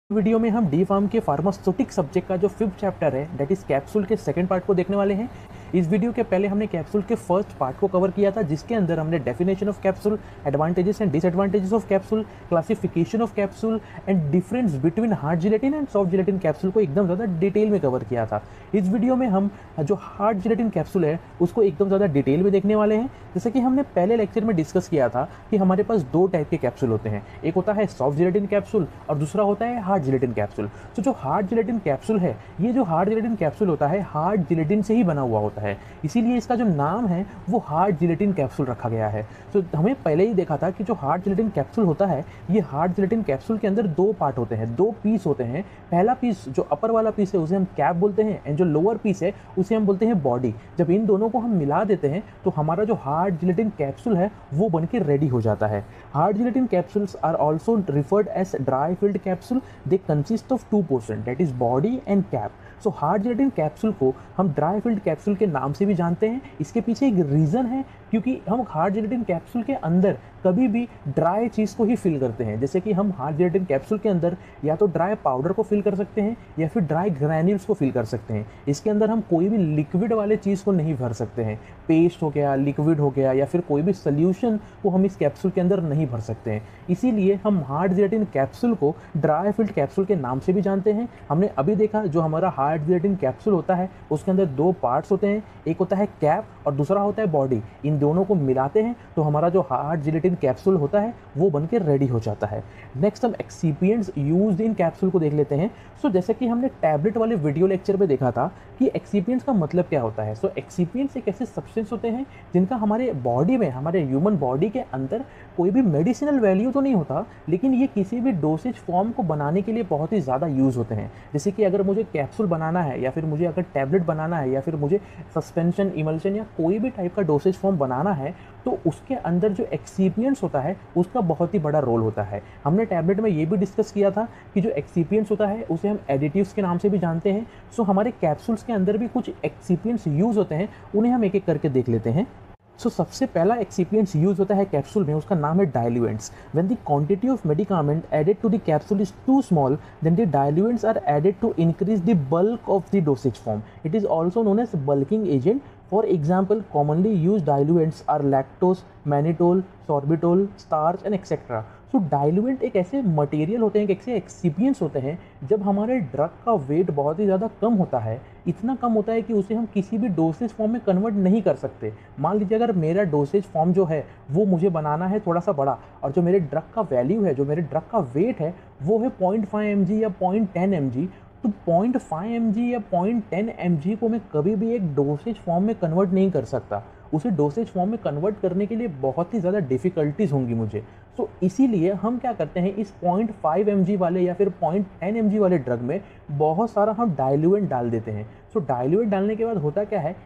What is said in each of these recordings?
Video में हम D pharm के फार्मास्यूटिक सब्जेक्ट का जो 5th चैप्टर है दैट इज कैप्सूल के सेकंड पार्ट को देखने वाले हैं। इस वीडियो के पहले हमने कैप्सूल के फर्स्ट पार्ट को कवर किया था, जिसके अंदर हमने definition of capsule, advantages and disadvantages of capsule, classification of capsule and difference between hard gelatin and soft gelatin capsule को एकदम ज़्यादा डिटेल में कवर किया था। इस वीडियो में हम जो हार्ड जिलेटिन कैप्सूल है उसको एकदम ज़्यादा डिटेल में देखने वाले हैं। जैसे कि हमने पहले लेक्चर में डिस्कस किया था कि हमारे पास दो टाइप के कैप्सूल होते हैं, एक होता है सॉफ्ट जिलेटिन कैप्सूल और दूसरा होता है हार्ड जिलेटिन कैप्सूल। तो जो हार्ड जिलेटिन कैप्सूल है, ये जो हार्ड जिलेटिन कैप्सूल होता है हार्ड जिलेटिन से ही बना हुआ होता है, इसीलिए इसका जो नाम है वो हार्ड जिलेटिन कैप्सूल रखा गया है। तो हमें पहले ही देखा था कि जो हार्ड जिलेटिन कैप्सूल होता है, ये हार्ड जिलेटिन कैप्सूल के अंदर दो पार्ट होते हैं, दो पीस होते हैं। पहला पीस जो अपर वाला पीस है उसे हम कैप बोलते हैं एंड जो लोअर पीस है उसे हम बोलते हैं बॉडी। जब इन दोनों को हम मिला देते हैं तो हमारा जो हार्ड जिलेटिन कैप्सूल है वो बन के रेडी हो जाता है। Hard gelatin capsules are also referred as dry filled capsule. They consist of two portion that is body and cap. So hard gelatin capsule को हम ड्राई फिल्ड कैप्सूल के नाम से भी जानते हैं। इसके पीछे एक रीज़न है, क्योंकि हम हार्ड जिलेटिन कैप्सूल के अंदर कभी भी ड्राई चीज़ को ही फिल करते हैं। जैसे कि हम हार्ड जिलेटिन कैप्सूल के अंदर या तो ड्राई पाउडर को फिल कर सकते हैं या फिर ड्राई ग्रैन्यूल्स को फिल कर सकते हैं। इसके अंदर हम कोई भी लिक्विड वाले चीज़ को नहीं भर सकते हैं। पेस्ट हो गया, लिक्विड हो गया या फिर कोई भी सोल्यूशन को हम इस कैप्सूल के अंदर नहीं भर सकते हैं। इसीलिए हम हार्ड जिलेटिन कैप्सूल को ड्राई फिल्ड कैप्सूल के नाम से भी जानते हैं। हमने अभी देखा जो हमारा हार्ड जिलेटिन कैप्सूल होता है उसके अंदर दो पार्ट्स होते हैं, एक होता है कैप और दूसरा होता है बॉडी। इन दोनों को मिलाते हैं तो हमारा जो हार्ड जिलेटिन कैप्सूल होता है वो बनके रेडी हो जाता है। नेक्स्ट हम एक्सिपिएंट्स यूज्ड इन कैप्सूल को देख लेते हैं। सो जैसे कि हमने टैबलेट वाले वीडियो लेक्चर में देखा था कि एक्सिपिएंट्स का मतलब क्या होता है। सो एक्सिपिएंट्स एक ऐसे सब्सटेंस होते हैं जिनका हमारे बॉडी में, हमारे ह्यूमन बॉडी के अंदर कोई भी मेडिसिनल वैल्यू तो नहीं होता, लेकिन ये किसी भी डोसेज फॉर्म को बनाने के लिए बहुत ही ज़्यादा यूज़ होते हैं। जैसे कि अगर मुझे कैप्सूल बनाना है या फिर मुझे अगर टैबलेट बनाना है या फिर मुझे सस्पेंशन, इमल्शन या कोई भी टाइप का डोसेज फॉर्म बनाना है तो उसके अंदर जो एक्सिपिएंट्स होता है उसका बहुत ही बड़ा रोल होता है। हमने टैबलेट में ये भी डिस्कस किया था कि जो एक्सिपिएंट्स होता है उसे हम एडिटिव्स के नाम से भी जानते हैं। सो हमारे कैप्सूल्स के अंदर भी कुछ एक्सिपिएंट्स यूज़ होते हैं, उन्हें हम एक एक करके देख लेते हैं। सबसे पहला एक्सिपिएंट्स यूज होता है कैप्सूल में, उसका नाम है diluents. When the quantity of medicament added to the capsule is too small then the diluents are added to increase the bulk of the dosage form. It is also known as bulking agent. For example, commonly used diluents are lactose, mannitol, sorbitol, starch and etc. So diluent एक ऐसे material होते हैं, एक ऐसे excipients होते हैं जब हमारे ड्रग का वेट बहुत ही ज़्यादा कम होता है, इतना कम होता है कि उसे हम किसी भी डोसेज फॉर्म में कन्वर्ट नहीं कर सकते। मान लीजिए अगर मेरा डोसेज फॉर्म जो है वो मुझे बनाना है थोड़ा सा बड़ा और जो मेरे ड्रग का वैल्यू है, जो मेरे ड्रग का वेट है वो है 0.5 mg या 0.10 mg, तो 0.5 mg या 0.10 mg को मैं कभी भी एक डोसेज फॉर्म में कन्वर्ट नहीं कर सकता। उसे डोसेज फॉर्म में कन्वर्ट करने के लिए बहुत ही ज़्यादा डिफ़िकल्टीज होंगी मुझे। तो इसीलिए हम क्या करते हैं, इस 0.5 mg वाले या फिर 0.10 mg वाले ड्रग में बहुत सारा हम डाइल्यूएंट डाल देते हैं। सो डाइल्यूएंट डालने के बाद होता क्या है,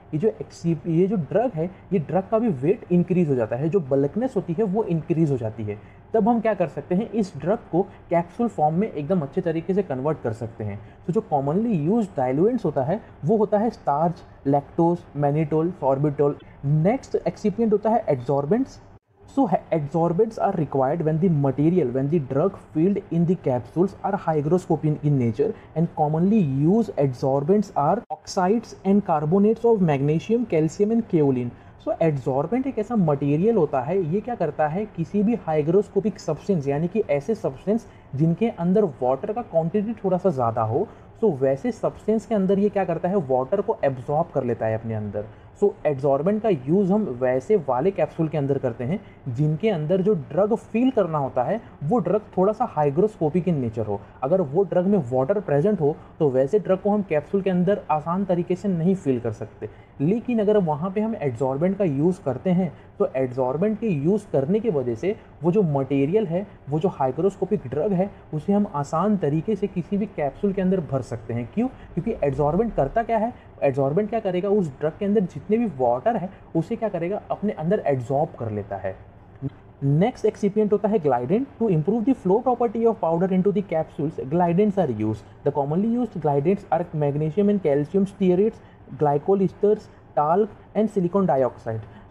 ये जो ड्रग है, ये ड्रग का भी वेट इंक्रीज़ हो जाता है, जो बल्कनेस होती है वो इंक्रीज़ हो जाती है। तब हम क्या कर सकते हैं, इस ड्रग को कैप्सूल फॉर्म में एकदम अच्छे तरीके से कन्वर्ट कर सकते हैं। तो जो कॉमनली यूज डाइल्यूएंट्स होता है वो होता है starch, lactose, mannitol, sorbitol. Next excipient होता है adsorbents. So adsorbents are required when the drug filled in the capsules are hygroscopic in nature, and commonly used adsorbents are oxides and carbonates of magnesium, calcium and kaolin. So adsorbent एक ऐसा material होता है, ये क्या करता है, किसी भी हाइग्रोस्कोपिक सब्सटेंस यानी कि ऐसे सब्सटेंस जिनके अंदर वाटर का क्वांटिटी थोड़ा सा ज़्यादा हो, सो वैसे सब्सटेंस के अंदर ये क्या करता है, वाटर को एब्जॉर्ब कर लेता है अपने अंदर। सो एड्सॉर्बेंट का यूज़ हम वैसे वाले कैप्सूल के अंदर करते हैं जिनके अंदर जो ड्रग फील करना होता है वो ड्रग थोड़ा सा हाइग्रोस्कोपिक इन नेचर हो। अगर वो ड्रग में वाटर प्रेजेंट हो तो वैसे ड्रग को हम कैप्सूल के अंदर आसान तरीके से नहीं फील कर सकते। लेकिन अगर वहाँ पे हम एड्सॉर्बेंट का यूज़ करते हैं तो एड्सॉर्बेंट के यूज़ करने की वजह से वो जो मटेरियल है, वो जो हाइग्रोस्कोपिक ड्रग है, उसे हम आसान तरीके से किसी भी कैप्सूल के अंदर भर सकते हैं। क्यों? क्योंकि एड्सॉर्बेंट करता क्या है, एड्सॉर्बेंट क्या करेगा, उस ड्रग के अंदर जितने भी वाटर है उसे क्या करेगा, अपने अंदर एड्सॉर्ब कर लेता है। नेक्स्ट एक्सिपिएंट होता है glidant. To improve the flow property of powder into the capsules, glidants are used. The commonly used glidants are magnesium and calcium stearates, glycol esters, talc and silicon dioxide.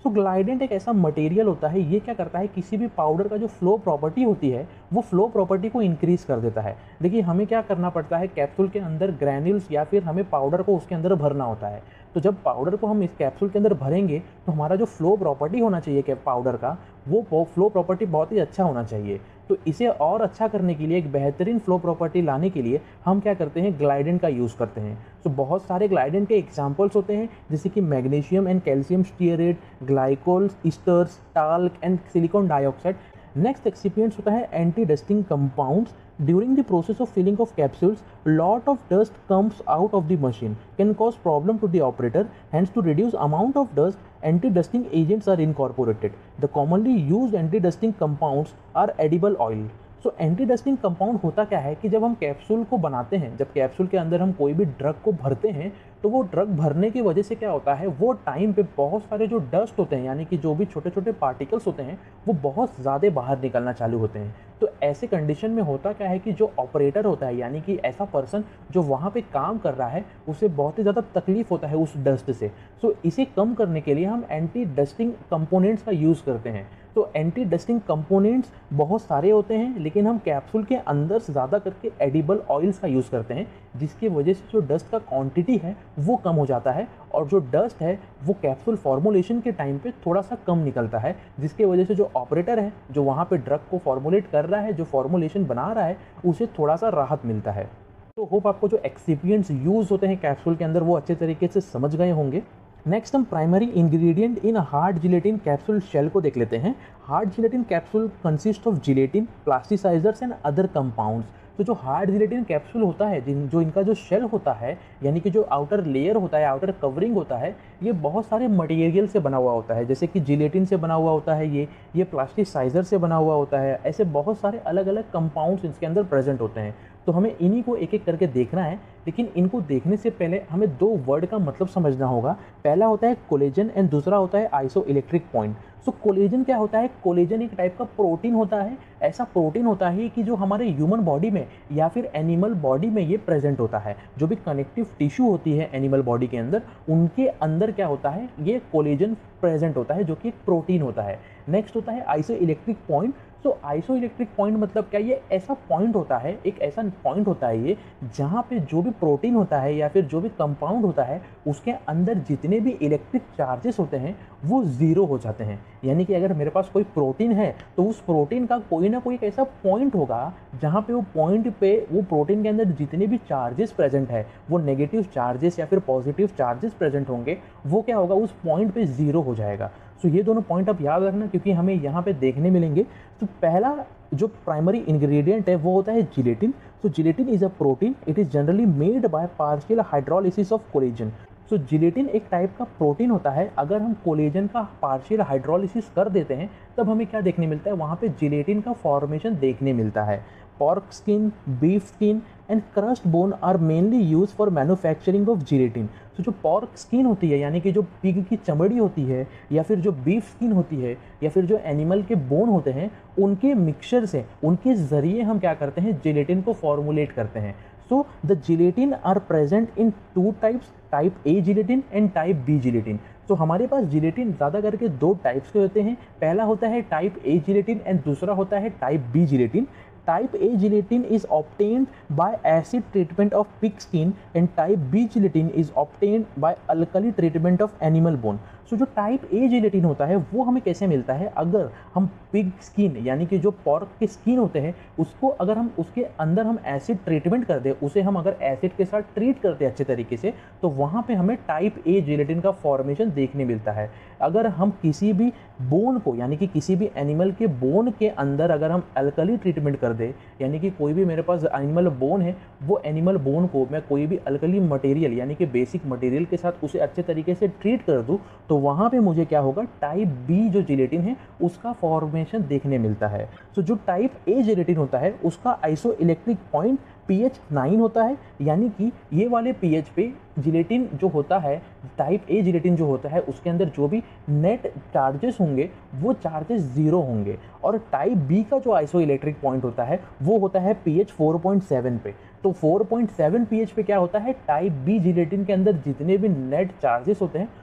So glidant एक ऐसा material होता है, ये क्या करता है, किसी भी पाउडर का जो फ्लो प्रॉपर्टी होती है वो फ्लो प्रॉपर्टी को इंक्रीज़ कर देता है। देखिए हमें क्या करना पड़ता है, कैप्सूल के अंदर ग्रैन्यूल्स या फिर हमें पाउडर को उसके अंदर भरना होता है। तो जब पाउडर को हम इस कैप्सूल के अंदर भरेंगे तो हमारा जो फ्लो प्रॉपर्टी होना चाहिए कि पाउडर का, वो फ्लो प्रॉपर्टी बहुत ही अच्छा होना चाहिए। तो इसे और अच्छा करने के लिए, एक बेहतरीन फ्लो प्रॉपर्टी लाने के लिए हम क्या करते हैं, ग्लाइडेंट का यूज़ करते हैं। तो बहुत सारे ग्लाइडेंट के एग्जांपल्स होते हैं, जैसे कि magnesium and calcium stearate, glycols, esters, talc and silicon dioxide. Next excipients होता है anti dusting compounds. During the process of filling of capsules, lot of dust comes out of the machine, can cause problem to the operator. Hence, to reduce amount of dust, anti-dusting agents are incorporated. The commonly used anti-dusting compounds are edible oil. So anti dusting compound होता क्या है कि जब हम capsule को बनाते हैं, जब कैप्सूल के अंदर हम कोई भी ड्रग को भरते हैं, तो वो ड्रग भरने की वजह से क्या होता है, वो टाइम पे बहुत सारे जो डस्ट होते हैं, यानी कि जो भी छोटे छोटे पार्टिकल्स होते हैं, वो बहुत ज़्यादा बाहर निकलना चालू होते हैं। तो ऐसे कंडीशन में होता क्या है कि जो ऑपरेटर होता है, यानी कि ऐसा पर्सन जो वहाँ पे काम कर रहा है, उसे बहुत ही ज़्यादा तकलीफ होता है उस डस्ट से। सो इसे कम करने के लिए हम एंटी डस्टिंग कंपोनेंट्स का यूज़ करते हैं। तो एंटी डस्टिंग कंपोनेंट्स बहुत सारे होते हैं, लेकिन हम कैप्सूल के अंदर से ज़्यादा करके एडिबल ऑयल्स का यूज़ करते हैं, जिसकी वजह से जो डस्ट का क्वांटिटी है वो कम हो जाता है, और जो डस्ट है वो कैप्सूल फॉर्मुलेशन के टाइम पे थोड़ा सा कम निकलता है, जिसकी वजह से जो ऑपरेटर है, जो वहाँ पे ड्रग को फॉर्मुलेट कर रहा है, जो फॉर्मुलेशन बना रहा है, उसे थोड़ा सा राहत मिलता है। तो होप आपको जो एक्सिपिएंट्स यूज़ होते हैं कैप्सूल के अंदर वो अच्छे तरीके से समझ गए होंगे। नेक्स्ट हम primary ingredient in hard gelatin capsule shell को देख लेते हैं। Hard gelatin capsule consist of gelatin, plasticizers and other compounds. तो जो हार्ड जिलेटिन कैप्सूल होता है, जो इनका जो शेल होता है, यानी कि जो आउटर लेयर होता है, आउटर कवरिंग होता है, ये बहुत सारे मटेरियल से बना हुआ होता है। जैसे कि जिलेटिन से बना हुआ होता है, ये प्लास्टिसाइजर से बना हुआ होता है। ऐसे बहुत सारे अलग अलग कंपाउंड्स इसके अंदर प्रेजेंट होते हैं। तो हमें इन्हीं को एक एक करके देखना है, लेकिन इनको देखने से पहले हमें दो वर्ड का मतलब समझना होगा। पहला होता है कोलेजन एंड दूसरा होता है आइसोइलेक्ट्रिक पॉइंट। सो कोलेजन क्या होता है? कोलेजन एक टाइप का प्रोटीन होता है। ऐसा प्रोटीन होता है कि जो हमारे ह्यूमन बॉडी में या फिर एनिमल बॉडी में ये प्रेजेंट होता है। जो भी कनेक्टिव टिश्यू होती है एनिमल बॉडी के अंदर, उनके अंदर क्या होता है, ये कोलेजन प्रेजेंट होता है, जो कि एक प्रोटीन होता है। नेक्स्ट होता है आइसोइलेक्ट्रिक पॉइंट। तो आइसोइलेक्ट्रिक पॉइंट मतलब क्या? ये ऐसा पॉइंट होता है, एक ऐसा पॉइंट होता है ये, जहाँ पे जो भी प्रोटीन होता है या फिर जो भी कंपाउंड होता है, उसके अंदर जितने भी इलेक्ट्रिक चार्जेस होते हैं वो ज़ीरो हो जाते हैं। यानी कि अगर मेरे पास कोई प्रोटीन है तो उस प्रोटीन का कोई ना कोई एक ऐसा पॉइंट होगा जहाँ पे वो पॉइंट पे वो प्रोटीन के अंदर जितने भी चार्जेस प्रेजेंट है, वो नेगेटिव चार्जेस या फिर पॉजिटिव चार्जेस प्रेजेंट होंगे, वो क्या होगा, उस पॉइंट पे ज़ीरो हो जाएगा। तो ये दोनों पॉइंट आप याद रखना, क्योंकि हमें यहाँ पे देखने मिलेंगे। तो पहला जो प्राइमरी इंग्रेडिएंट है वो होता है gelatin. So gelatin is a protein, it is generally made by partial hydrolysis of collagen. So gelatin एक टाइप का प्रोटीन होता है। अगर हम कोलेजन का पार्शियल हाइड्रोलिसिस कर देते हैं तब हमें क्या देखने मिलता है, वहाँ पे जिलेटिन का फॉर्मेशन देखने मिलता है। Pork skin, beef skin and crushed bone are mainly used for manufacturing of gelatin. तो जो pork skin होती है, यानी कि जो पिग की चमड़ी होती है, या फिर जो beef skin होती है, या फिर जो एनिमल के बोन होते हैं, उनके मिक्सचर से, उनके ज़रिए हम क्या करते हैं, जिलेटिन को फॉर्मुलेट करते हैं। So the gelatin are present in two types, type A gelatin and type B gelatin. तो हमारे पास जिलेटिन ज़्यादा करके दो टाइप्स के होते हैं। पहला होता है टाइप ए जिलेटिन एंड दूसरा होता है type B gelatin. Type A gelatin is obtained by acid treatment of pig skin and type B gelatin is obtained by alkali treatment of animal bone. So जो type A gelatin होता है वो हमें कैसे मिलता है? अगर हम पिग स्किन, यानी कि जो पॉर्क के स्किन होते हैं, उसको अगर हम उसके अंदर हम एसिड ट्रीटमेंट कर दें, उसे हम अगर एसिड के साथ ट्रीट करते हैं अच्छे तरीके से, तो वहाँ पे हमें टाइप ए जिलेटिन का फॉर्मेशन देखने मिलता है। अगर हम किसी भी बोन को, यानी कि किसी भी एनिमल के बोन के अंदर अगर हम अल्कली ट्रीटमेंट कर दें, यानी कि कोई भी मेरे पास एनिमल बोन है, वो एनिमल बोन को मैं कोई भी अल्कली मटेरियल, यानी कि बेसिक मटेरियल के साथ उसे अच्छे तरीके से ट्रीट कर दूँ, तो वहाँ पे मुझे क्या होगा, टाइप बी जो जिलेटिन है उसका फॉर्मेशन देखने मिलता है। तो जो टाइप ए जिलेटिन होता है उसका आइसोइलेक्ट्रिक पॉइंट pH 9 होता है, यानी कि ये वाले pH पे जिलेटिन जो होता है, टाइप ए जिलेटिन जो होता है, उसके अंदर जो भी नेट चार्जेस होंगे वो चार्जेस ज़ीरो होंगे। और टाइप बी का जो आइसोइलेक्ट्रिक पॉइंट होता है वो होता है pH 4.7 पे। तो 4.7 pH पे क्या होता है, टाइप बी जिलेटिन के अंदर जितने भी नेट चार्जेस होते हैं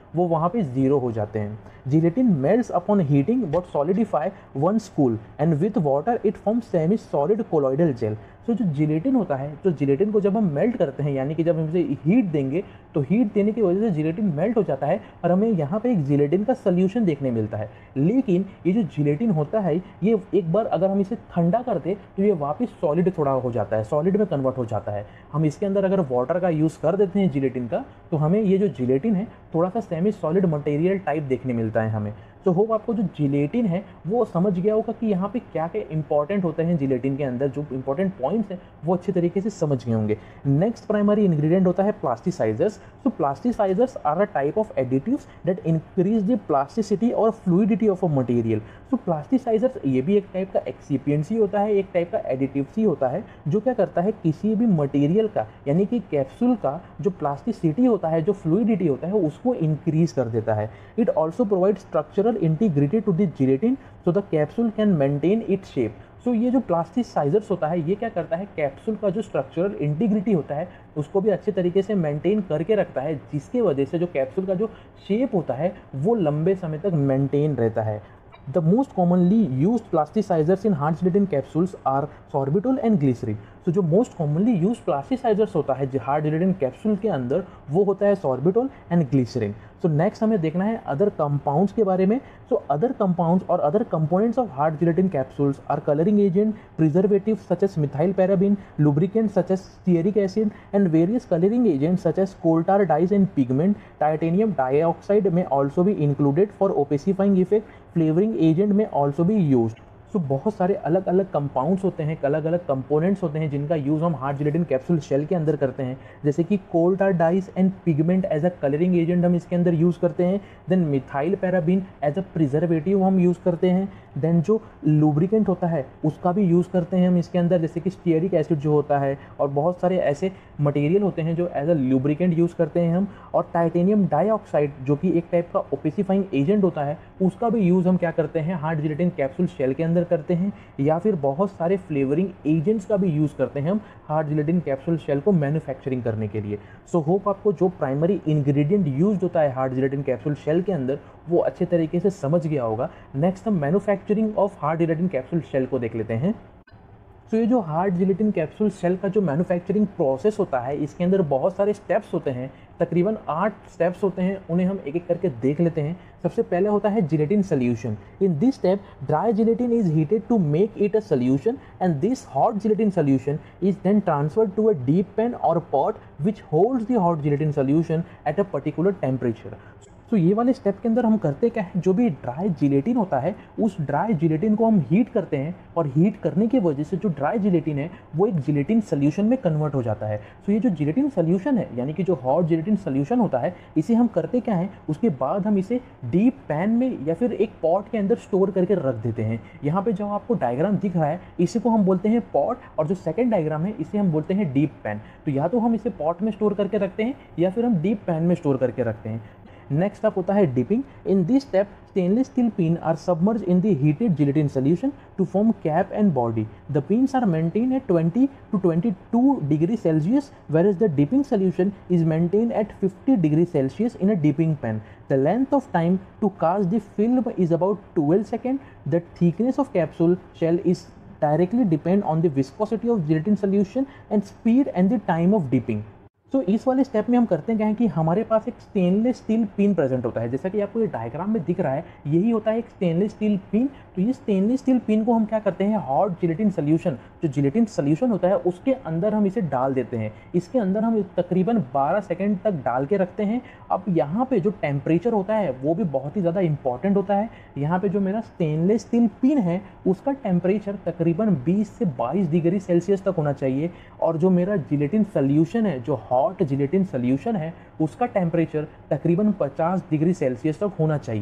वो वहाँ पे ज़ीरो हो जाते हैं। Gelatin melts upon heating but solidify once cool and with water it form semi solid colloidal gel. तो जो जिलेटिन होता है, तो जिलेटिन को जब हम मेल्ट करते हैं, यानी कि जब हम इसे हीट देंगे, तो हीट देने की वजह से जिलेटिन मेल्ट हो जाता है और हमें यहाँ पे एक जिलेटिन का सॉल्यूशन देखने मिलता है। लेकिन ये जो जिलेटिन होता है, ये एक बार अगर हम इसे ठंडा कर दें तो ये वापस सॉलिड थोड़ा हो जाता है, सॉलिड में कन्वर्ट हो जाता है। हम इसके अंदर अगर वाटर का यूज़ कर देते हैं जिलेटिन का, तो हमें ये जो जिलेटिन है थोड़ा सा सेमी सॉलिड मटेरियल टाइप देखने मिलता है हमें। तो होप आपको जो जिलेटिन है वो समझ गया होगा कि यहाँ पे क्या क्या इंपॉर्टेंट होते हैं जिलेटिन के अंदर, जो इंपॉर्टेंट पॉइंट्स हैं वो अच्छे तरीके से समझ गए होंगे। नेक्स्ट प्राइमरी इंग्रेडिएंट होता है प्लास्टिसाइजर्स। तो plasticizers are a type of additives that increase the plasticity or fluidity of a material. तो प्लास्टिसाइजर्स ये भी एक टाइप का एक्सिपिएंट ही होता है, एक टाइप का एडिटिव ही होता है, जो क्या करता है किसी भी मटेरियल का, यानी कि कैप्सूल का जो प्लास्टिसिटी होता है, जो फ्लूइडिटी होता है, उसको इंक्रीज कर देता है। It also provide structural integrity to the gelatin so the capsule can maintain its shape। So ये जो प्लास्टिसाइजर्स होता है, ये क्या करता है कैप्सूल का जो स्ट्रक्चरल इंटीग्रिटी होता है उसको भी अच्छे तरीके से मेंटेन करके रखता है, जिसके वजह से जो कैप्सूल का जो शेप होता है वो लंबे समय तक मेंटेन रहता है। The most commonly used plasticizers in hard gelatin capsules are sorbitol and glycerin। तो जो मोस्ट कॉमनली यूज प्लास्टिसाइजर्स होता है हार्ड जिलेटिन कैप्सूल के अंदर, वो होता है sorbitol and glycerin. So next हमें देखना है अदर कंपाउंड्स के बारे में। सो अदर कंपाउंड्स और other components of hard gelatin capsules are colouring agent, preservative such as methyl paraben, lubricant such as stearic acid and various coloring agents such as coal tar dyes and pigment. Titanium dioxide may also be included for opacifying effect. Flavoring agent may also be used। So बहुत सारे अलग अलग compounds होते हैं, अलग अलग components होते हैं जिनका यूज़ हम हार्ड जिलेटिन कैप्सूल शेल के अंदर करते हैं, जैसे कि coal tar dyes and pigment as a colouring agent हम इसके अंदर यूज़ करते हैं। Then methyl paraben as a preservative हम यूज़ करते हैं। देन जो लुब्रिकेंट होता है उसका भी यूज़ करते हैं हम इसके अंदर, जैसे कि स्टीयरिक एसिड जो होता है, और बहुत सारे ऐसे मटेरियल होते हैं जो एज अ लुब्रिकेंट यूज़ करते हैं हम। और टाइटेनियम डाइऑक्साइड जो कि एक टाइप का ओपेसिफाइंग एजेंट होता है, उसका भी यूज़ हम क्या करते हैं हार्ड जिलेटिन कैप्सूल शेल के अंदर करते हैं। या फिर बहुत सारे फ्लेवरिंग एजेंट्स का भी यूज़ करते हैं हम हार्ड जिलेटिन कैप्सूल शेल को मैन्युफैक्चरिंग करने के लिए। सो होप आपको जो प्राइमरी इंग्रेडिएंट यूज होता है हार्ड जिलेटिन कैप्सूल शेल के अंदर वो अच्छे तरीके से समझ गया होगा। नेक्स्ट हम manufacturing of hard gelatin capsule shell को देख लेते हैं। तो ये जो हार्ड जिलेटिन कैप्सूल शेल का जो मैन्युफैक्चरिंग प्रोसेस होता है, इसके अंदर बहुत सारे स्टेप्स होते हैं, तकरीबन 8 स्टेप्स होते हैं, उन्हें हम एक एक करके देख लेते हैं। सबसे पहले होता है gelatin solution. In this step dry gelatin is heated to make it a solution and this hot gelatin solution is then transferred to a deep pan or pot which holds the hot gelatin solution at a particular temperature. तो ये वाले step के अंदर हम करते क्या है, जो भी ड्राई जिलेटिन होता है उस ड्राई जिलेटिन को हम हीट करते हैं, और हीट करने की वजह से जो ड्राई जिलेटिन है वो एक जिलेटिन सोल्यूशन में कन्वर्ट हो जाता है। तो ये जो जिलेटिन सोल्यूशन है, यानी कि जो हॉट जिलेटिन सोल्यूशन होता है, इसे हम करते क्या है, उसके बाद हम इसे डीप पैन में या फिर एक पॉट के अंदर स्टोर करके रख देते हैं। यहाँ पे जो आपको डायग्राम दिख रहा है इसी को हम बोलते हैं पॉट, और जो सेकेंड डायग्राम है इसे हम बोलते हैं डीप पैन। तो या तो हम इसे पॉट में स्टोर करके रखते हैं या फिर हम डीप पैन में स्टोर करके रखते हैं। नेक्स्ट स्टेप होता है dipping. In this step stainless steel pin are submerged in the heated gelatin solution to form cap and body. The pins are maintained at 20 to 22 degrees Celsius, whereas the dipping solution is maintained at 50 degrees Celsius in a dipping pan. The length of time to cast the film is about 12 seconds. The thickness of capsule shell is directly depend on the viscosity of gelatin solution and speed and the time of dipping. तो इस वाले step में हम करते हैं क्या है कि हमारे पास एक स्टेनलेस स्टील पिन प्रेजेंट होता है, जैसा कि आपको ये डायग्राम में दिख रहा है, यही होता है एक स्टेनलेस स्टील पिन। तो ये स्टेनलेस स्टील पिन को हम क्या करते हैं, हॉट जिलेटिन सोल्यूशन, जो जिलेटिन सोल्यूशन होता है उसके अंदर हम इसे डाल देते हैं। इसके अंदर हम तकरीबन 12 सेकंड तक डाल के रखते हैं। अब यहाँ पे जो टेम्परेचर होता है वो भी बहुत ही ज़्यादा इंपॉर्टेंट होता है। यहाँ पे जो मेरा स्टेनलेस स्टील पिन है उसका टेम्परेचर तकरीबन 20 से 22 डिग्री सेल्सियस तक होना चाहिए, और जो मेरा जिलेटिन सोल्यूशन है, जो हॉट जिलेटिन सोल्यूशन है, उसका टेम्परेचर तकरीबन 50 डिग्री सेल्सियस तक होना चाहिए।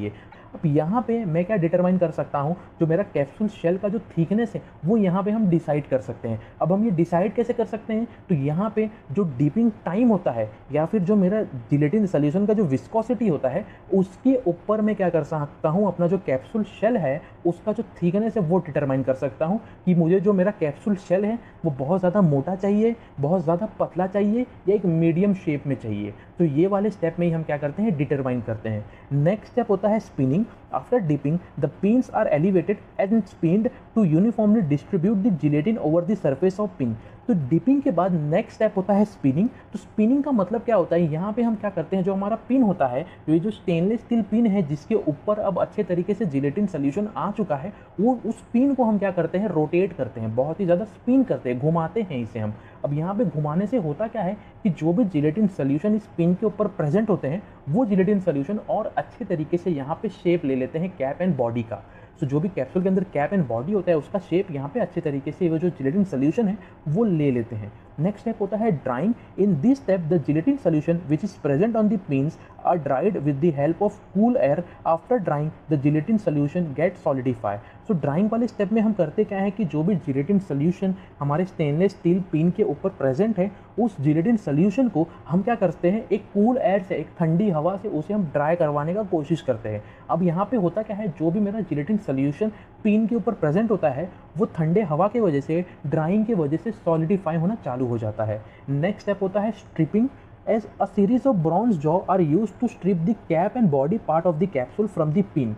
अब यहाँ पे मैं क्या डिटरमाइन कर सकता हूँ, जो मेरा कैप्सूल शेल का जो थिकनेस है वो यहाँ पे हम डिसाइड कर सकते हैं। अब हम ये डिसाइड कैसे कर सकते हैं, तो यहाँ पे जो डीपिंग टाइम होता है या फिर जो मेरा जिलेटिन सॉल्यूशन का जो विस्कोसिटी होता है उसके ऊपर मैं क्या कर सकता हूँ, अपना जो कैप्सूल शेल है उसका जो थिकनेस है वो डिटरमाइन कर सकता हूँ कि मुझे जो मेरा कैप्सूल शेल है वो बहुत ज़्यादा मोटा चाहिए, बहुत ज़्यादा पतला चाहिए या एक मीडियम शेप में चाहिए। तो ये वाले स्टेप में ही हम क्या करते हैं, डिटरमाइन करते हैं। नेक्स्ट स्टेप होता है spinning. After dipping the pins are elevated and spinned to uniformly distribute the gelatin over the surface of pin. तो डिपिंग के बाद नेक्स्ट स्टेप होता है स्पिनिंग। तो स्पिनिंग का मतलब क्या होता है, यहाँ पे हम क्या करते हैं, जो हमारा पिन होता है, ये जो स्टेनलेस स्टील पिन है जिसके ऊपर अब अच्छे तरीके से जिलेटिन सोल्यूशन आ चुका है, वो उस पिन को हम क्या करते हैं, रोटेट करते हैं, बहुत ही ज़्यादा स्पिन करते हैं, घुमाते हैं इसे हम। अब यहाँ पे घुमाने से होता क्या है कि जो भी जिलेटिन सोल्यूशन इस पिन के ऊपर प्रेजेंट होते हैं वो जिलेटिन सोल्यूशन और अच्छे तरीके से यहाँ पे शेप ले लेते हैं कैप एंड बॉडी का। तो जो भी कैप्सूल के अंदर कैप एंड बॉडी होता है उसका शेप यहाँ पे अच्छे तरीके से वो जो जिलेटिन सोल्यूशन है वो ले लेते हैं। नेक्स्ट स्टेप होता है drying. In this step the gelatin solution which is present on the pins are dried with the help of cool air. After drying the gelatin solution get solidify. So drying वाले step में हम करते क्या है कि जो भी gelatin solution हमारे स्टेनलेस स्टील पिन के ऊपर प्रेजेंट है उस जिलेटिन सोल्यूशन को हम क्या करते हैं, एक कूल एयर से, एक ठंडी हवा से उसे हम ड्राई करवाने का कोशिश करते हैं। अब यहाँ पे होता क्या है, जो भी मेरा जिलेटिन सोल्यूशन पिन के ऊपर प्रेजेंट होता है वो ठंडे हवा की वजह से, ड्राइंग की वजह से सॉलिडिफाई होना चालू हो जाता है। नेक्स्ट स्टेप होता है stripping. As a series of bronze jaw are used to strip the cap and body part of the capsule from the pin।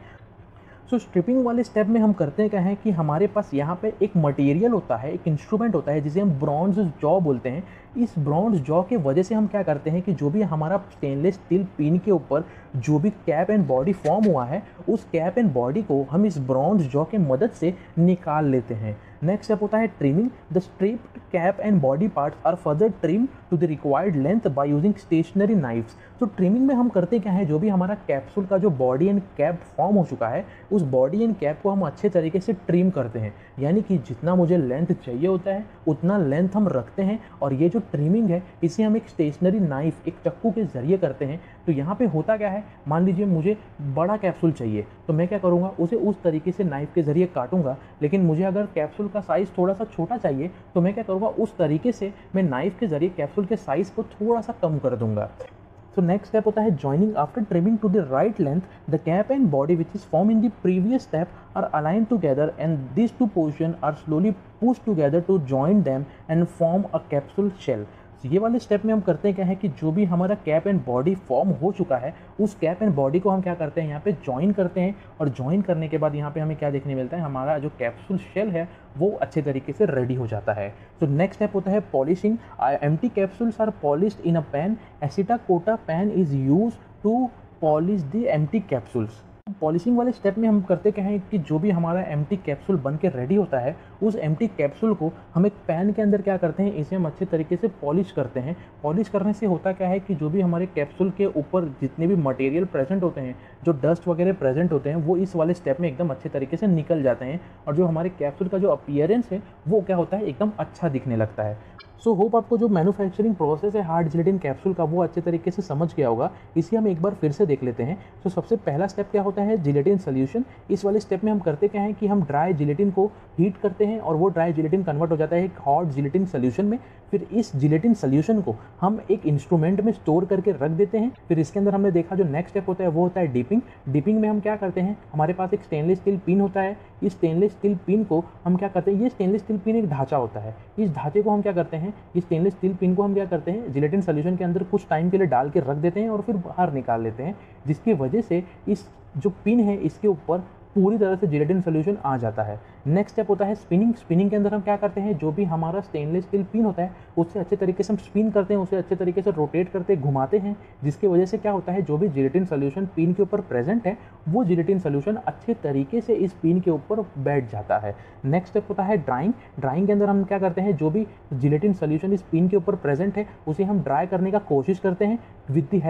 So stripping वाले स्टेप में हम करते क्या है कि हमारे पास यहाँ पे एक मटेरियल होता है, एक इंस्ट्रूमेंट होता है जिसे हम ब्रॉन्ज जॉ बोलते हैं। इस ब्रॉन्ज जॉ के वजह से हम क्या करते हैं कि जो भी हमारा स्टेनलेस स्टील पिन के ऊपर जो भी कैप एंड बॉडी फॉर्म हुआ है उस कैप एंड बॉडी को हम इस ब्रॉन्ज जॉ के मदद से निकाल लेते हैं। नेक्स्ट स्टेप होता है trimming. The stripped cap and body parts are further trim to the required length by using stationary knifes. तो ट्रिमिंग में हम करते क्या है, जो भी हमारा कैप्सूल का जो बॉडी एंड कैप फॉर्म हो चुका है उस बॉडी एंड कैप को हम अच्छे तरीके से ट्रिम करते हैं, यानी कि जितना मुझे लेंथ चाहिए होता है उतना लेंथ हम रखते हैं। और ये जो ट्रिमिंग है इसे हम एक स्टेशनरी नाइफ, एक चाकू के ज़रिए करते हैं। तो यहाँ पे होता क्या है, मान लीजिए मुझे बड़ा कैप्सूल चाहिए तो मैं क्या करूँगा, उसे उस तरीके से नाइफ के ज़रिए काटूंगा। लेकिन मुझे अगर कैप्सूल का साइज़ थोड़ा सा छोटा चाहिए तो मैं क्या करूँगा, उस तरीके से मैं नाइफ के ज़रिए कैप्सूल के साइज़ को थोड़ा सा कम कर दूंगा। So next step होता है joining। After trimming to the right length, the cap and body which is formed in the previous step are aligned together and these two portions are slowly pushed together to join them and form a capsule shell। ये वाले step में हम करते हैं क्या है कि जो भी हमारा कैप एंड बॉडी फॉर्म हो चुका है उस कैप एंड बॉडी को हम क्या करते हैं, यहाँ पे ज्वाइन करते हैं। और ज्वाइन करने के बाद यहाँ पे हमें क्या देखने मिलता है, हमारा जो कैप्सूल शेल है वो अच्छे तरीके से रेडी हो जाता है। तो नेक्स्ट स्टेप होता है polishing. Empty capsules are polished in a pan. Accela Cota pan is use to polish the empty capsules. Polishing वाले स्टेप में हम करते क्या है कि जो भी हमारा एम्प्टी कैप्सूल बन के रेडी होता है उस एम्प्टी कैप्सूल को हम एक पैन के अंदर क्या करते हैं, इसे हम अच्छे तरीके से पॉलिश करते हैं। पॉलिश करने से होता क्या है कि जो भी हमारे कैप्सूल के ऊपर जितने भी मटेरियल प्रेजेंट होते हैं, जो डस्ट वगैरह प्रेजेंट होते हैं, वो इस वाले स्टेप में एकदम अच्छे तरीके से निकल जाते हैं और जो हमारे कैप्सूल का जो अपीयरेंस है वो क्या होता है, एकदम अच्छा दिखने लगता है। सो होप आपको जो मैन्युफैक्चरिंग प्रोसेस है हार्ड जिलेटिन कैप्सूल का वो अच्छे तरीके से समझ गया होगा। इसे हम एक बार फिर से देख लेते हैं। तो सबसे पहला स्टेप क्या होता है, जिलेटिन सोल्यूशन। इस वाले स्टेप में हम करते क्या है कि हम ड्राई जिलेटिन को हीट करते हैं और वो ड्राई जिलेटिन कन्वर्ट हो जाता है एक हॉट जिलेटिन सोल्यूशन में। फिर इस जिलेटिन सोल्यूशन को हम एक इंस्ट्रूमेंट में स्टोर करके रख देते हैं। फिर इसके अंदर हमने देखा जो नेक्स्ट स्टेप होता है वो होता है डिपिंग। डिपिंग में हम क्या करते हैं, हमारे पास एक स्टेनलेस स्टील पिन होता है। इस स्टेनलेस स्टील पिन को हम क्या करते हैं, ये स्टेनलेस स्टील पिन एक ढांचा होता है। इस ढांचे को हम क्या करते हैं, इस स्टेनलेस स्टील पिन को हम क्या करते हैं, जिलेटिन सोल्यूशन के अंदर कुछ टाइम के लिए डाल के रख देते हैं और फिर बाहर निकाल लेते हैं, जिसकी वजह से इस जो पिन है इसके ऊपर पूरी तरह से जिलेटिन सोल्यूशन आ जाता है। नेक्स्ट स्टेप होता है स्पिनिंग। स्पिनिंग के अंदर हम क्या करते हैं, जो भी हमारा स्टेनलेस स्टील पिन होता है उससे अच्छे तरीके से हम स्पिन करते हैं, उसे अच्छे तरीके से रोटेट करते घुमाते हैं, जिसकी वजह से क्या होता है, जो भी जिलेटिन सोल्यूशन पिन के ऊपर प्रेजेंट है वो जिलेटिन सोल्यूशन अच्छे तरीके से इस पिन के ऊपर बैठ जाता है। नेक्स्ट स्टेप होता है ड्राइंग। ड्राइंग के अंदर हम क्या करते हैं, जो भी जिलेटिन सोल्यूशन इस पिन के ऊपर प्रेजेंट है उसे हम ड्राई करने का कोशिश करते हैं with the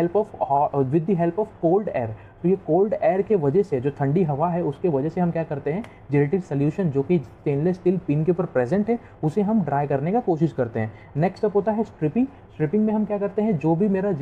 help of cold air. तो ये कोल्ड एयर के वजह से, जो ठंडी हवा है उसके वजह से हम क्या करते हैं, जिलेटिन सोल्यूशन जो कि स्टेनलेस स्टील पिन के ऊपर प्रेजेंट है उसे हम ड्राई करने का कोशिश करते हैं। नेक्स्ट स्टेप होता है स्ट्रिपिंग। स्ट्रिपिंग में हम क्या करते हैं, जो भी मेरा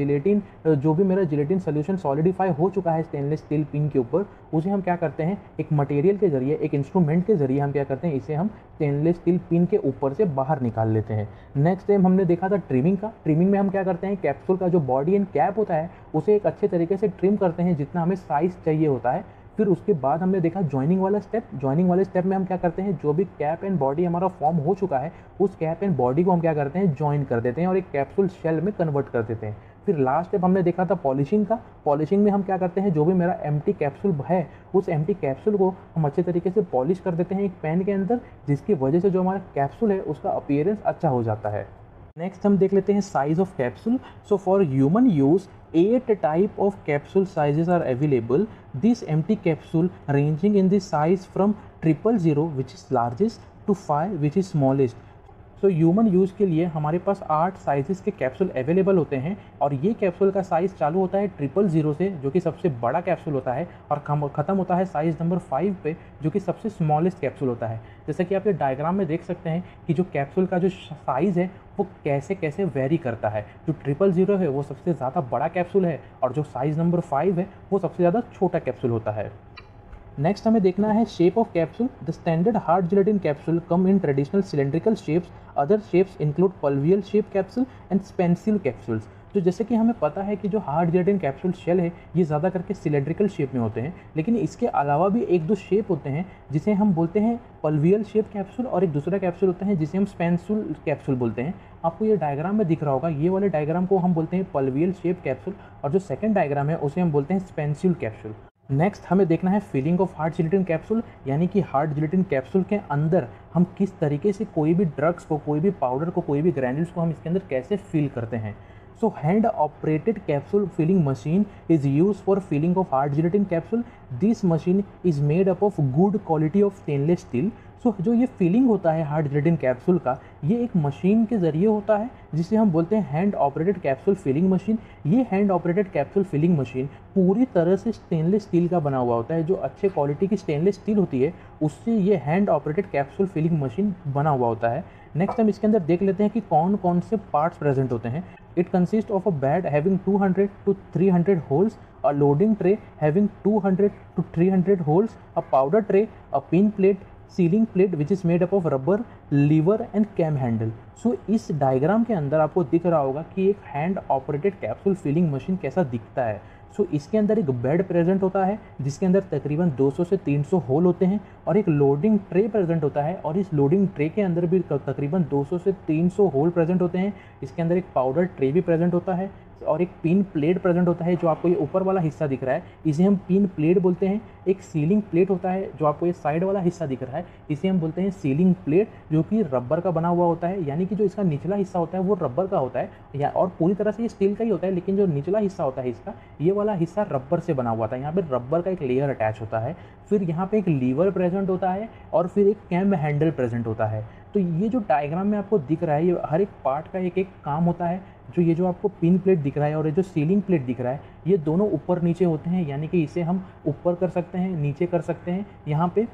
जिलेटिन सोल्यूशन सॉलिडिफाई हो चुका है स्टेनलेस स्टील पिन के ऊपर, उसे हम क्या करते हैं एक मटेरियल के जरिए, एक इंस्ट्रूमेंट के जरिए हम क्या करते हैं, इसे हम स्टेनलेस स्टील पिन के ऊपर से बाहर निकाल लेते हैं। नेक्स्ट टाइम हमने देखा था ट्रिमिंग का। ट्रिमिंग में हम क्या करते हैं, कैप्सूल का जो बॉडी एंड कैप होता है उसे एक अच्छे तरीके से ट्रिम करते हैं जितना हमें साइज चाहिए होता है। फिर उसके बाद हमने देखा जॉइनिंग वाला स्टेप। जॉइनिंग वाले स्टेप में हम क्या करते हैं, जो भी कैप एंड बॉडी हमारा फॉर्म हो चुका है उस कैप एंड बॉडी को हम क्या करते हैं, जॉइन कर देते हैं और एक कैप्सूल शेल में कन्वर्ट कर देते हैं। फिर लास्ट स्टेप हमने देखा था पॉलिशिंग का। पॉलिशिंग में हम क्या करते हैं, जो भी मेरा एम्प्टी कैप्सूल है उस एम्प्टी कैप्सूल को हम अच्छे तरीके से पॉलिश कर देते हैं एक पेन के अंदर, जिसकी वजह से जो हमारा कैप्सूल है उसका अपीयरेंस अच्छा हो जाता है। नेक्स्ट हम देख लेते हैं size of capsule. So for human use 8 type of capsule sizes are available. This empty capsule ranging in the size from 000 which is largest to 5 which is smallest. So human use के लिए हमारे पास 8 sizes के capsule available होते हैं और ये capsule का साइज़ चालू होता है 000 से, जो कि सबसे बड़ा कैप्सूल होता है, और ख़त्म होता है साइज़ नंबर 5 पे, जो कि सबसे स्मॉलेस्ट कैप्सूल होता है। जैसा कि आप ये डायग्राम में देख सकते हैं कि जो कैप्सूल का जो साइज़ है वो कैसे कैसे वेरी करता है। जो 000 है वो सबसे ज़्यादा बड़ा कैप्सूल है और जो साइज़ नंबर 5 है वो सबसे ज़्यादा छोटा कैप्सूल होता है। नेक्स्ट हमें देखना है shape of capsule. The standard hard gelatin capsule come in traditional cylindrical shapes. Other shapes include pulvule shape capsule and special capsules. तो जैसे कि हमें पता है कि जो हार्ड जिलेटिन कैप्सूल शेल है ये ज़्यादा करके सिलेंड्रिकल शेप में होते हैं, लेकिन इसके अलावा भी एक दो शेप होते हैं जिसे हम बोलते हैं पल्वियल शेप कैप्सूल, और एक दूसरा कैप्सूल होता है जिसे हम स्पेंसिल कैप्सूल बोलते हैं। आपको ये डायग्राम में दिख रहा होगा, ये वाले डायग्राम को हम बोलते हैं पल्वियल शेप कैप्सूल और जो सेकेंड डायग्राम है उसे हम बोलते हैं स्पेंसिल कैप्सूल। नेक्स्ट हमें देखना है filling of hard gelatin capsule, यानी कि हार्ड जिलेटिन कैप्सूल के अंदर हम किस तरीके से कोई भी ड्रग्स को, कोई भी पाउडर को, कोई भी ग्रैन्यूल्स को हम इसके अंदर कैसे फील करते हैं। So hand operated capsule filling machine is use for filling of hard gelatin capsule. This machine is made up of good quality of stainless steel. So जो ये फिलिंग होता है हार्ड जिलेटिन कैप्सूल का, ये एक machine के ज़रिए होता है जिसे हम बोलते हैं hand operated capsule filling machine. ये hand operated capsule filling machine पूरी तरह से स्टेनलेस स्टील का बना हुआ होता है। जो अच्छे क्वालिटी की स्टेनलेस स्टील होती है उससे ये hand operated capsule filling machine बना हुआ होता है। नेक्स्ट हम इसके अंदर देख लेते हैं कि कौन कौन से पार्ट्स प्रेजेंट होते हैं। It consist of a bed having 200 to 300 holes, a loading tray having 200 to 300 holes, a powder tray, a pin plate, sealing plate which is made up of rubber, lever and cam handle. So इस diagram के अंदर आपको दिख रहा होगा कि एक hand operated capsule filling machine कैसा दिखता है। सो इसके अंदर एक बेड प्रेजेंट होता है जिसके अंदर तकरीबन 200 से 300 होल होते हैं, और एक लोडिंग ट्रे प्रेजेंट होता है और इस लोडिंग ट्रे के अंदर भी तकरीबन 200 से 300 होल प्रेजेंट होते हैं। इसके अंदर एक पाउडर ट्रे भी प्रेजेंट होता है और एक पिन प्लेट प्रेजेंट होता है। जो आपको ये ऊपर वाला हिस्सा दिख रहा है इसे हम पिन प्लेट बोलते हैं। एक सीलिंग प्लेट होता है, जो आपको ये साइड वाला हिस्सा दिख रहा है इसे हम बोलते हैं सीलिंग प्लेट, जो कि रबर का बना हुआ होता है, यानी कि जो इसका निचला हिस्सा होता है वो रबर का होता है या और पूरी तरह से ये स्टील का ही होता है, लेकिन जो निचला हिस्सा होता है इसका, ये वाला हिस्सा रबर से बना हुआ था। यहाँ पे रबर का एक लेयर अटैच होता है। फिर यहाँ पे एक लीवर प्रेजेंट होता है और फिर एक कैम हैंडल प्रेजेंट होता है। तो ये जो डायग्राम में आपको दिख रहा है ये हर एक पार्ट का एक एक काम होता है। जो ये जो आपको पिन प्लेट दिख रहा है और ये जो सीलिंग प्लेट दिख रहा है ये दोनों ऊपर नीचे होते हैं, यानी कि इसे हम ऊपर कर सकते हैं, नीचे कर सकते हैं यहाँ पे।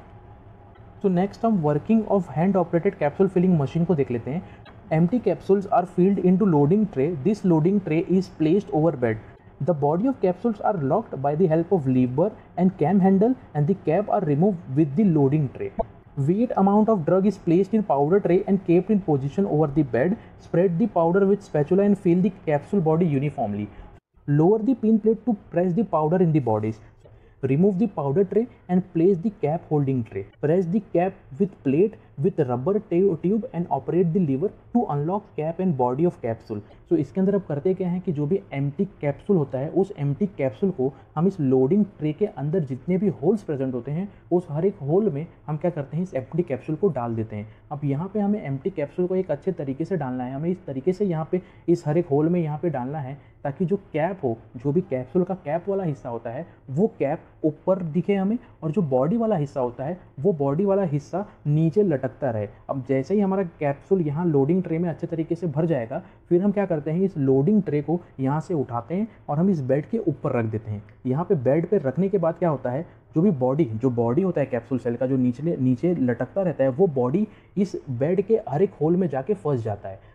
तो नेक्स्ट हम working of hand operated capsule filling machine को देख लेते हैं। Empty capsules are filled into loading tray. This loading tray is placed over bed. The body of capsules are locked by the help of lever and cam handle, and the cap are removed with the loading tray. Weight amount of drug is placed in powder tray and kept in position over the bed. Spread the powder with spatula and fill the capsule body uniformly. Lower the pin plate to press the powder in the bodies. Remove the powder tray and place the cap holding tray. Press the cap with plate with rubber tube and operate the lever to unlock cap and body of capsule. So इसके अंदर अब करते क्या हैं कि जो भी empty capsule होता है उस एम्प्टी कैप्सूल को हम इस लोडिंग ट्रे के अंदर जितने भी होल्स प्रेजेंट होते हैं उस हर एक होल में हम क्या करते हैं इस एम्प्टी कैप्सूल को डाल देते हैं। अब यहाँ पे हमें एम्प्टी कैप्सूल को एक अच्छे तरीके से डालना है, हमें इस तरीके से यहाँ पे इस हर एक होल में यहाँ पे डालना है ताकि जो कैप हो, जो भी कैप्सूल का कैप वाला हिस्सा होता है वो कैप ऊपर दिखे हमें, और जो बॉडी वाला हिस्सा होता है वो बॉडी वाला हिस्सा नीचे लटकता रहे। अब जैसे ही हमारा कैप्सूल यहाँ लोडिंग ट्रे में अच्छे तरीके से भर जाएगा फिर हम क्या करते हैं इस लोडिंग ट्रे को यहाँ से उठाते हैं और हम इस बेड के ऊपर रख देते हैं। यहाँ पे बेड पे रखने के बाद क्या होता है जो बॉडी होता है कैप्सूल सेल का जो नीचे लटकता रहता है वो बॉडी इस बेड के हर एक होल में जाके फंस जाता है।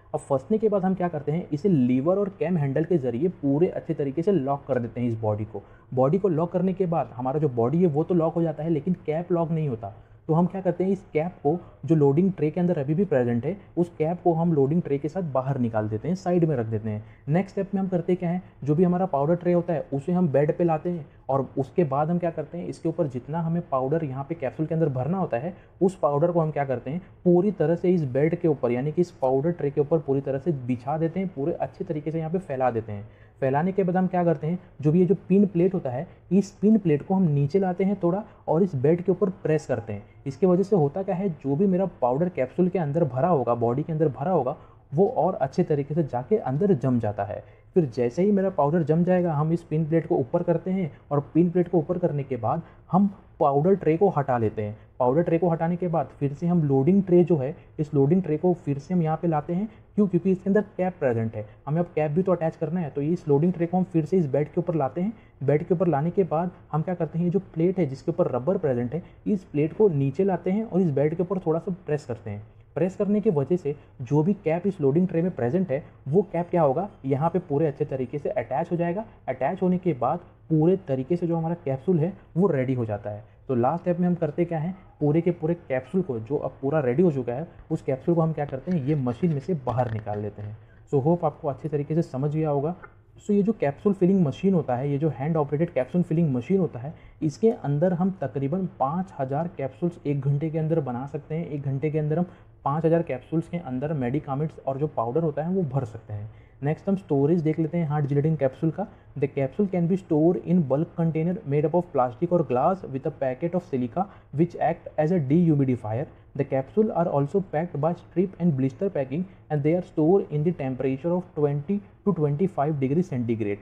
अब फंसने के बाद हम क्या करते हैं, इसे लीवर और कैम हैंडल के ज़रिए पूरे अच्छे तरीके से लॉक कर देते हैं इस बॉडी को लॉक करने के बाद हमारा जो बॉडी है वो तो लॉक हो जाता है, लेकिन कैप लॉक नहीं होता। तो हम क्या करते हैं, इस कैप को जो लोडिंग ट्रे के अंदर अभी भी प्रेजेंट है, उस कैप को हम लोडिंग ट्रे के साथ बाहर निकाल देते हैं, साइड में रख देते हैं। नेक्स्ट स्टेप में हम करते क्या है, जो भी हमारा पाउडर ट्रे होता है उसे हम बेड पे लाते हैं और उसके बाद हम क्या करते हैं, इसके ऊपर जितना हमें पाउडर यहाँ पे कैप्सूल के अंदर भरना होता है, उस पाउडर को हम क्या करते हैं, पूरी तरह से इस बेड के ऊपर यानी कि इस पाउडर ट्रे के ऊपर पूरी तरह से बिछा देते हैं, पूरे अच्छे तरीके से यहाँ पे फैला देते हैं। फैलाने के बाद हम क्या करते हैं, जो भी ये जो पिन प्लेट होता है, इस पिन प्लेट को हम नीचे लाते हैं थोड़ा और इस बेड के ऊपर प्रेस करते हैं। इसके वजह से होता क्या है, जो भी मेरा पाउडर कैप्सूल के अंदर भरा होगा, बॉडी के अंदर भरा होगा, वो और अच्छे तरीके से जाके अंदर जम जाता है। फिर जैसे ही मेरा पाउडर जम जाएगा, हम इस पिन प्लेट को ऊपर करते हैं और पिन प्लेट को ऊपर करने के बाद हम पाउडर ट्रे को हटा लेते हैं। पाउडर ट्रे को हटाने के बाद फिर से हम लोडिंग ट्रे जो है, इस लोडिंग ट्रे को फिर से हम यहाँ पे लाते हैं। क्यों? क्योंकि इसके अंदर कैप प्रेजेंट है, हमें अब कैप भी तो अटैच करना है। तो इस लोडिंग ट्रे को हम फिर से इस बेड के ऊपर लाते हैं। बेड के ऊपर लाने के बाद हम क्या करते हैं, ये जो प्लेट है जिसके ऊपर रबर प्रेजेंट है, इस प्लेट को नीचे लाते हैं और इस बेड के ऊपर थोड़ा सा प्रेस करते हैं। प्रेस करने की वजह से जो भी कैप इस लोडिंग ट्रे में प्रेजेंट है, वो कैप क्या होगा, यहाँ पे पूरे अच्छे तरीके से अटैच हो जाएगा। अटैच होने के बाद पूरे तरीके से जो हमारा कैप्सूल है वो रेडी हो जाता है। तो लास्ट स्टेप में हम करते क्या है, पूरे के पूरे कैप्सूल को, जो अब पूरा रेडी हो चुका है, उस कैप्सूल को हम क्या करते हैं, ये मशीन में से बाहर निकाल लेते हैं। सो होप आपको अच्छे तरीके से समझ गया होगा। सो ये जो कैप्सूल फिलिंग मशीन होता है, ये जो hand operated capsule filling machine होता है, इसके अंदर हम तकरीबन 5000 कैप्सूल्स 1 घंटे के अंदर बना सकते हैं। 1 घंटे के अंदर हम 5000 कैप्सूल्स के अंदर मेडिकामेंट्स और जो पाउडर होता है वो भर सकते हैं। नेक्स्ट हम स्टोरेज देख लेते हैं हार्ड जिलेटिन कैप्सूल का। The capsule can be store in bulk container made up of plastic और glass with a packet of silica which act as a dehumidifier. The capsule are also packed by strip and blister packing and they are stored in the temperature of 20 to 25 degree centigrade.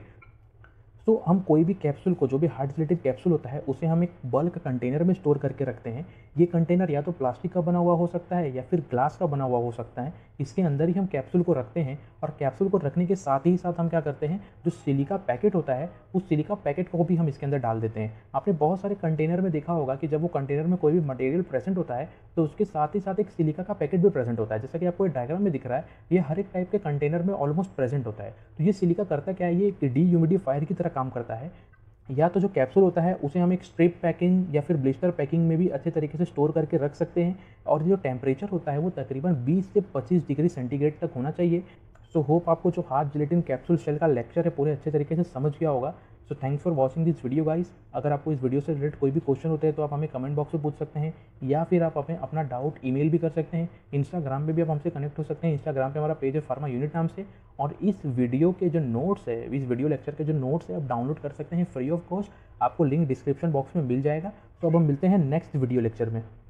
तो हम कोई भी capsule को, जो भी hard gelatin capsule होता है, उसे हम एक बल्क कंटेनर में स्टोर करके रखते हैं। ये कंटेनर या तो प्लास्टिक का बना हुआ हो सकता है या फिर ग्लास का बना हुआ हो सकता है। इसके अंदर ही हम कैप्सूल को रखते हैं और कैप्सूल को रखने के साथ ही साथ हम क्या करते हैं, जो सिलिका पैकेट होता है, उस सिलिका पैकेट को भी हम इसके अंदर डाल देते हैं। आपने बहुत सारे कंटेनर में देखा होगा कि जब वो कंटेनर में कोई भी मटेरियल प्रेजेंट होता है तो उसके साथ ही साथ एक सिलिका का पैकेट भी प्रेजेंट होता है। जैसा कि आपको डायग्राम में दिख रहा है, ये हर एक टाइप के कंटेनर में ऑलमोस्ट प्रेजेंट होता है। तो ये सिलिका करता क्या है, ये एक डीह्यूमिडिफायर की तरह काम करता है। या तो जो कैप्सूल होता है उसे हम एक स्ट्रिप पैकिंग या फिर ब्लिस्टर पैकिंग में भी अच्छे तरीके से स्टोर करके रख सकते हैं और जो टेम्परेचर होता है वो तकरीबन 20 से 25 डिग्री सेंटीग्रेड तक होना चाहिए। सो होप आपको जो हार्ड जिलेटिन कैप्सूल शेल का लेक्चर है पूरे अच्छे तरीके से समझ गया होगा। So thanks for watching this video guys. अगर आपको इस वीडियो से रिलेटेड कोई भी क्वेश्चन होते हैं तो आप हमें कमेंट बॉक्स में पूछ सकते हैं या फिर आप हमें अपना डाउट ईमेल भी कर सकते हैं। इंस्टाग्राम पे भी आप हमसे कनेक्ट हो सकते हैं। इंस्टाग्राम पे हमारा पेज है फार्मा यूनिट नाम से। और इस वीडियो के जो नोट्स है, इस वीडियो लेक्चर के जो नोट्स है, आप डाउनलोड कर सकते हैं फ्री ऑफ कॉस्ट। आपको लिंक डिस्क्रिप्शन बॉक्स में मिल जाएगा। तो अब हम मिलते हैं नेक्स्ट वीडियो लेक्चर में।